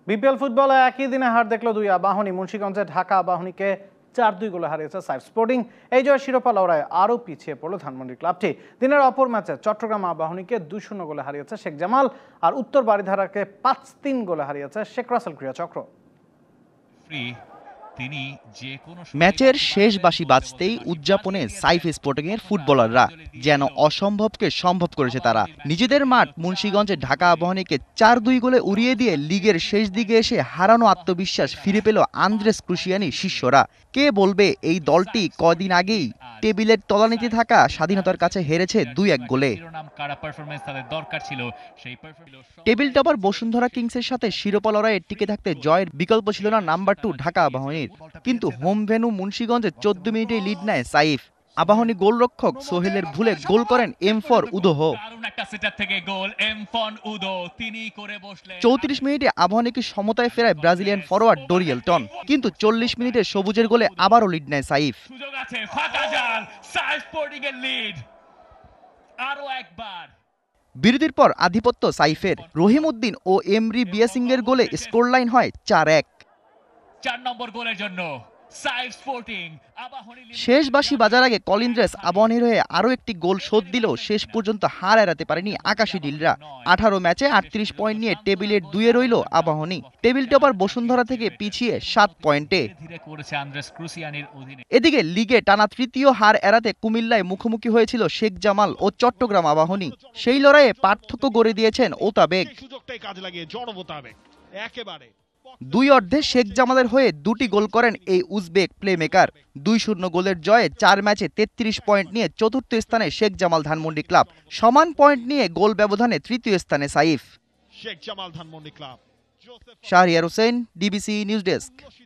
BPL ফুটবলে একই দিনে হার দেখল দুই আবাহনী। মুন্সিগঞ্জে ঢাকা আবাহনীকে 4-2 গোলে হারিয়েছে সাইফ স্পোর্টিং। এই জয় শিরোপা লড়াইয়ে আরও পিছিয়ে পড়ল ধানমন্ডি ক্লাবটি। দিনের অপর ম্যাচে চট্টগ্রাম আবাহনীকে 2-0 গোলে হারিয়েছে শেখ জামাল, আর উত্তর বারিধারাকে 5-3 গোলে হারিয়েছে শেখ রাসেল ক্রীড়া চক্র। ম্যাচের শেষ বাঁশি বাজতেই উদযাপনে সাইফ স্পোর্টিং এর ফুটবলাররা যেন অসম্ভবকে সম্ভব করেছে তারা। নিজেদের মাঠ মুন্সিগঞ্জে ঢাকা আবাহনীকে 4-2 গোলে উড়িয়ে দিয়ে লিগের শেষ দিকে এসে হারানো আত্মবিশ্বাস ফিরে পেল আন্দ্রেস ক্রুশিয়ানি শিষ্যরা। কে বলবে এই দলটি কদিন আগেই টেবিলের তলানিতে থাকা স্বাধীনতার কাছে হেরেছে 2-1 গোলে। টেবিল টপার বসুন্ধরা কিংসের সাথে শিরোপা লড়াইয়ে টিকে থাকতে জয়ের বিকল্প ছিল না নাম্বার 2 ঢাকা আবাহনীর। কিন্তু হোম ভেন্যু মুন্সিগঞ্জে 14 মিনিটে লিড নেয় সাইফ। আবাহনী গোলরক্ষক সোহেলের ভুলে গোল করেন এম4 উদোহ। 34 মিনিটে আবাহনীকে সমতায় ফেরায় ব্রাজিলিয়ান ফরোয়ার্ড ডোরিয়েলটন, কিন্তু 40 মিনিটে সবুজের গোলে আবারও লিড নেয় সাইফ। বিরতির পর আধিপত্য সাইফের। রহিম উদ্দিন ও এমরি বিয়াসিংয়ের গোলে স্কোর লাইন হয় 4-1। 4 নম্বর গোলের জন্য সাইফ স্পোর্টিং। শেষ বাঁশি বাজার আগে কলিন্দ্রেস আবাহনীর হয়ে আরও একটি গোল শোধ দিলেও শেষ পর্যন্ত হার এড়াতে পারেনি আকাশী ডিলরা। 18 ম্যাচে 38 পয়েন্ট নিয়ে টেবিলের 2-এ রইল আবাহনী। টেবিল টপার বসুন্ধরা থেকে পিছিয়ে 7 পয়েন্টে। এদিকে লিগে টানা তৃতীয় হার এড়াতে কুমিল্লায় মুখোমুখি হয়েছিল শেখ জামাল ও চট্টগ্রাম আবাহনী। সেই লড়াইয়ে পার্থক্য গড়ে দিয়েছেন ওতাবেক। দুই অর্ধে শেখ জামালের হয়ে 2টি গোল করেন এই উজবেক প্লেমেকার। 2-0 গোলের জয়ে 4 ম্যাচে 33 পয়েন্ট নিয়ে চতুর্থ স্থানে শেখ জামাল ধানমন্ডি ক্লাব। সমান পয়েন্ট নিয়ে গোল ব্যবধানে তৃতীয় স্থানে Saif. Shahriar Hossain, DBC news desk.